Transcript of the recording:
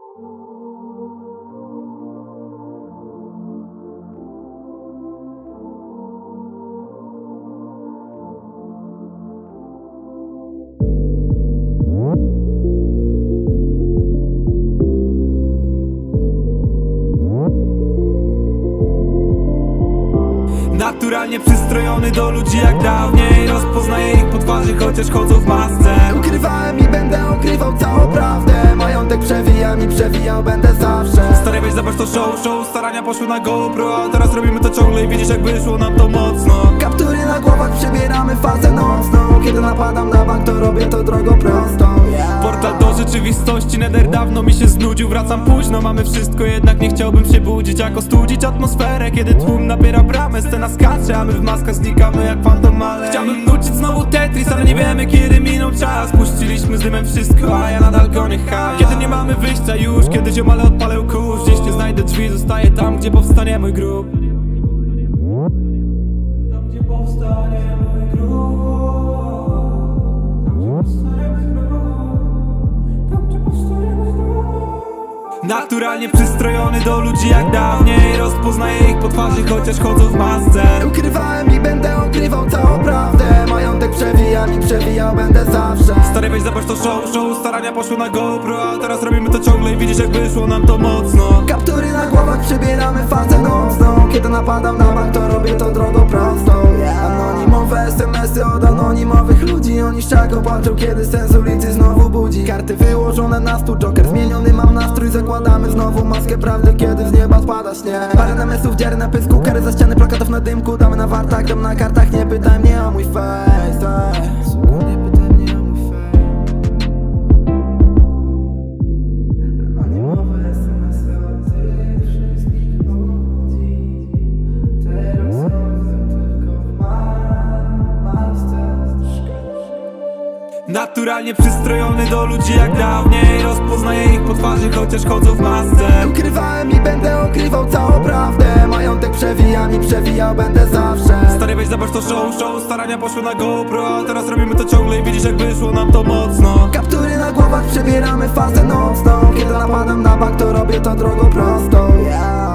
Naturalnie przystrojony do ludzi jak dawniej. Rozpoznaję ich po twarzy, chociaż chodzą w masce. Ukrywałem i będę ukrywał całą prawdę. Majątek przewijam i przewijał będę zawsze. Stary, weź zobacz to show. Starania poszły na GoPro, a teraz robimy to ciągle i widzisz jak wyszło nam to mocno. Kaptury na głowach, przebieramy fazę nocną. Kiedy napadam na bank, to robię to drogą prostą. Portal do rzeczywistości, nether dawno mi się znudził. Wracam późno, mamy wszystko, jednak nie chciałbym się budzić. Jak ostudzić atmosferę, kiedy tłum napiera bramę. Scena skacze, a my w maskach znikamy jak fantomale. Chciałbym nucić znowu Tetris, ale nie wiemy kiedy minął czas. Puściliśmy z dymem wszystko, a ja nadal gonię hajs. Kiedy nie mamy wyjścia już, kiedy ziomale odpalę kurz. Gdzieś nie znajdę drzwi, zostaję tam, gdzie powstanie mój grób. Tam, gdzie powstanie mój grób. Naturalnie przystrojony do ludzi jak dawniej. Rozpoznaję ich po twarzy, chociaż chodzą w masce. Ukrywałem i będę ukrywał całą prawdę. Majątek przewijam i przewijał będę zawsze. Stary, weź zobacz to show. Starania poszły na GoPro, a teraz robimy to ciągle i widzisz jak wyszło nam to mocno. Kaptury na głowach, przebieramy fazę nocną. Kiedy napadam na bank, to robię to drogą prostą. Anonimowe SMS-y od anonimowych ludzi. Oni szczako patrzą, kiedy sens ulicy znowu budzi. Karty wyłożone na stół, joker zmieniony, mam nastrój. Zakładamy znowu maskę prawdy, kiedy z nieba spada śnieg. Parę namysłów, dziary na pysku, kary za ściany, plakatów na dymku. Damy na wartach, dom na kartach, nie pytaj mnie o mój face. Nie pytaj mnie o mój face. Anonimowe SMS-y od tych wszystkich ludzi. Teraz chodzę tylko w masce. Naturalnie przystrojony do ludzi jak dawniej. Rozpoznaję ich po twarzy, chociaż chodzą w masce. Ukrywałem i będę ukrywał całą prawdę. Majątek przewijam i przewijał będę zawsze. Stary, weź zobacz to show. Starania poszły na GoPro, a teraz robimy to ciągle i widzisz jak wyszło nam to mocno. Kaptury na głowach, przebieramy fazę nocną. Kiedy napadam na bank, to robię to drogą prostą.